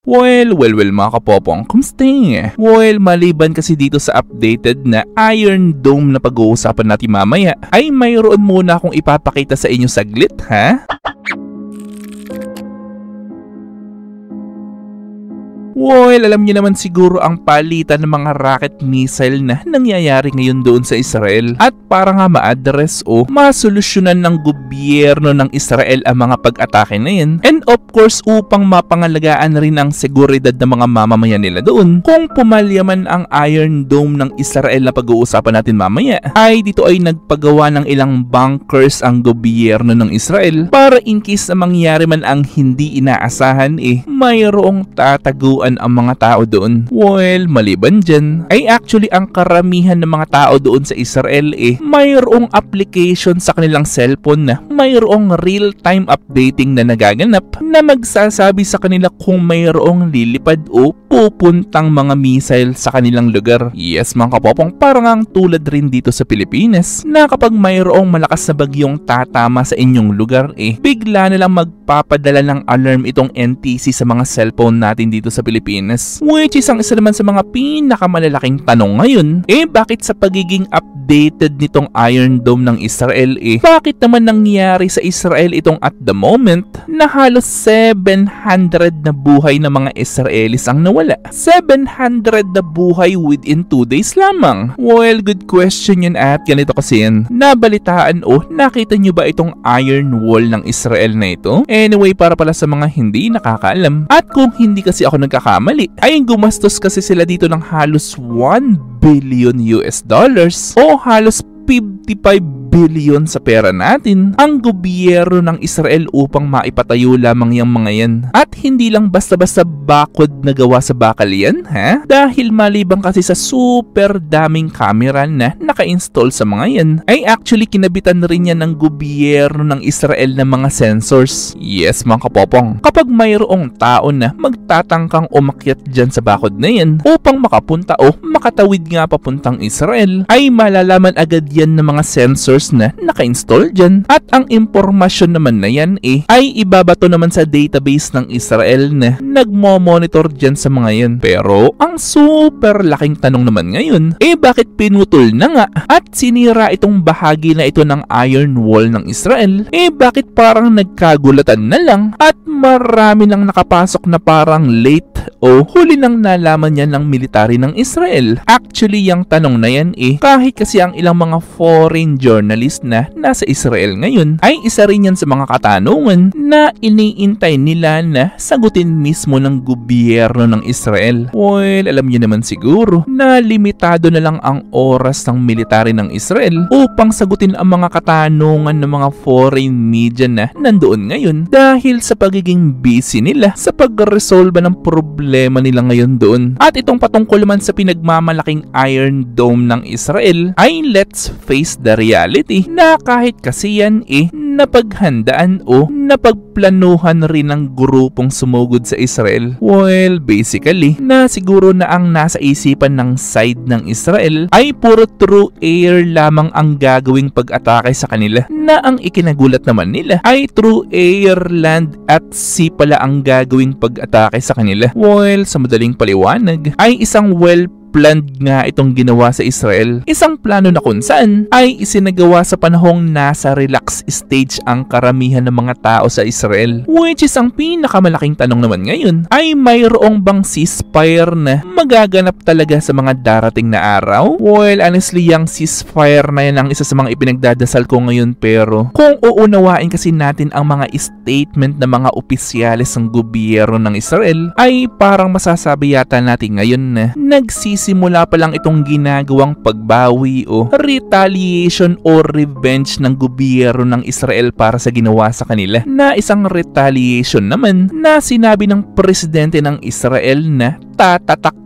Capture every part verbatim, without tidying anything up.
Well, well, well mga kapopong, kumusta? Well, maliban kasi dito sa updated na Iron Dome na pag-uusapan natin mamaya, ay mayroon muna akong ipapakita sa inyo saglit, ha? Well, alam niyo naman siguro ang palitan ng mga rocket missile na nangyayari ngayon doon sa Israel. At para nga ma-address o masolusyonan ng gobyerno ng Israel ang mga pag-atake na yan. And of course, upang mapangalagaan rin ang seguridad ng mga mamamayan nila doon, kung pumalya man ang Iron Dome ng Israel na pag-uusapan natin mamaya, ay dito ay nagpagawa ng ilang bunkers ang gobyerno ng Israel para in case na mangyari man ang hindi inaasahan eh, mayroong tataguan ang mga tao doon. Well, maliban dyan, ay actually ang karamihan ng mga tao doon sa Israel eh, mayroong application sa kanilang cellphone na mayroong real-time updating na nagaganap na magsasabi sa kanila kung mayroong lilipad o pupuntang mga missile sa kanilang lugar. Yes mga kapopong, parang ang tulad rin dito sa Pilipinas na kapag mayroong malakas na bagyong tatama sa inyong lugar eh, bigla na lang magpapadala ng alarm itong N T C sa mga cellphone natin dito sa Pilipinas. Which is ang isa naman sa mga pinakamalalaking tanong ngayon, eh bakit sa pagiging updated nitong Iron Dome ng Israel eh, bakit naman nangyari sa Israel itong at the moment na halos seven hundred na buhay ng mga Israelis ang nawala? seven hundred na buhay within two days lamang? Well, good question yun at ganito kasi yan. Nabalitaan o nakita nyo ba itong Iron Wall ng Israel na ito? Anyway, para pala sa mga hindi nakakaalam, at kung hindi kasi ako nagkakamali, ay gumastos kasi sila dito ng halos one billion U S dollars o halos fifty-five billion sa pera natin ang gobyerno ng Israel upang maipatayo lamang yung mga yan. At hindi lang basta-basta bakod na gawa sa bakal yan, ha? Dahil malibang kasi sa super daming camera na naka-install sa mga yan, ay actually kinabitan rin yan ng gobyerno ng Israel ng mga sensors. Yes mga kapopong, kapag mayroong tao na magtatangkang umakyat dyan sa bakod na yan upang makapunta o makatawid nga papuntang Israel, ay malalaman agad yan ng mga sensors na naka-install dyan. At ang impormasyon naman na yan eh, ay ibabato naman sa database ng Israel na nagmo-monitor dyan sa mga yan. Pero ang super laking tanong naman ngayon, eh bakit pinutol na nga at sinira itong bahagi na ito ng Iron Wall ng Israel? Eh bakit parang nagkagulatan na lang at marami nang nakapasok na parang late o huli nang nalaman yan ng military ng Israel? Actually, yung tanong na yan eh, kahit kasi ang ilang mga foreign journalist na nasa Israel ngayon, ay isa rin yan sa mga katanungan na iniintay nila na sagutin mismo ng gobyerno ng Israel. Well, alam niyo naman siguro na limitado na lang ang oras ng military ng Israel upang sagutin ang mga katanungan ng mga foreign media na nandoon ngayon dahil sa pagiging busy nila sa pag-resolve ng problema nila ngayon doon. At itong patungkol man sa pinagmamalaking Iron Dome ng Israel, ay let's face the reality na kahit kasi yan eh napaghandaan o napagplanuhan rin ng grupong sumugod sa Israel. Well, basically, na siguro na ang nasa isipan ng side ng Israel ay puro through air lamang ang gagawing pag-atake sa kanila, na ang ikinagulat naman nila ay through air, land at sea pala ang gagawing pag-atake sa kanila. Well, sa madaling paliwanag, ay isang well planned nga itong ginawa sa Israel. Isang plano na kung saan ay isinagawa sa panahong nasa relax stage ang karamihan ng mga tao sa Israel. Which is ang pinakamalaking tanong naman ngayon, ay mayroong bang ceasefire na magaganap talaga sa mga darating na araw? Well, honestly, yung ceasefire na yan ang isa sa mga ipinagdadasal ko ngayon, pero kung uunawain kasi natin ang mga statement ng mga opisyalis ng gobyerno ng Israel, ay parang masasabi yata natin ngayon na nagsis simula pa lang itong ginagawang pagbawi o retaliation o revenge ng gobyerno ng Israel para sa ginawa sa kanila, na isang retaliation naman na sinabi ng presidente ng Israel na tatatak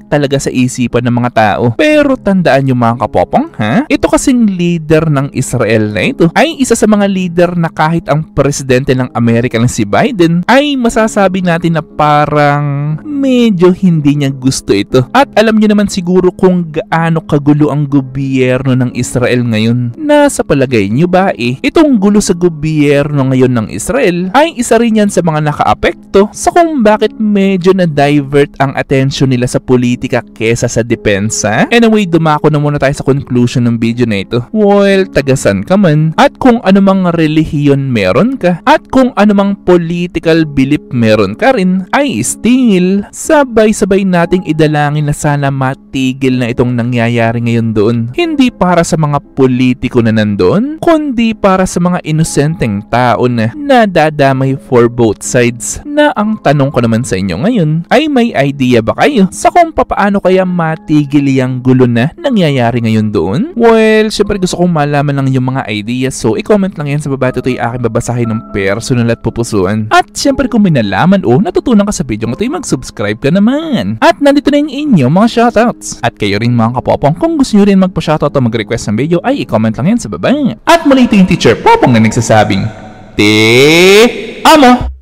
talaga sa isipan ng mga tao. Pero tandaan nyo mga kapopong, ha? Ito kasing leader ng Israel na ito ay isa sa mga leader na kahit ang presidente ng Amerika na si Biden ay masasabi natin na parang medyo hindi niya gusto ito. At alam nyo naman siguro kung gaano kagulo ang gobyerno ng Israel ngayon. Nasa palagay nyo ba eh, itong gulo sa gobyerno ngayon ng Israel ay isa rin yan sa mga nakaapekto sa kung bakit medyo na-divert ang attention nila sa politika kesa sa depensa. Anyway, dumako na muna tayo sa conclusion ng video na ito. Well, tagasan ka man, at kung anumang relihiyon meron ka, at kung anumang political belief meron ka rin, ay still, sabay-sabay nating idalangin na sana matigil na itong nangyayari ngayon doon. Hindi para sa mga politiko na nandoon, kundi para sa mga inosenteng tao na nadadamay for both sides. Na ang tanong ko naman sa inyo ngayon, ay may idea ba kayo sa kung papaano kaya matigil yung gulo na nangyayari ngayon doon? Well, syempre gusto kong malaman lang yung mga ideas, so i-comment lang yan sa baba. Ito ay aking babasahin ng personal at pupusuan. At syempre kung may nalaman o natutunan ka sa video ko, ito mag-subscribe ka naman. At nandito na yung inyong mga shoutouts. At kayo rin mga kapopong, kung gusto nyo rin magpa-shoutout o mag-request ng video, ay i-comment lang yan sa baba. At muli ito yung teacher Popong na nagsasabing, Te Amo!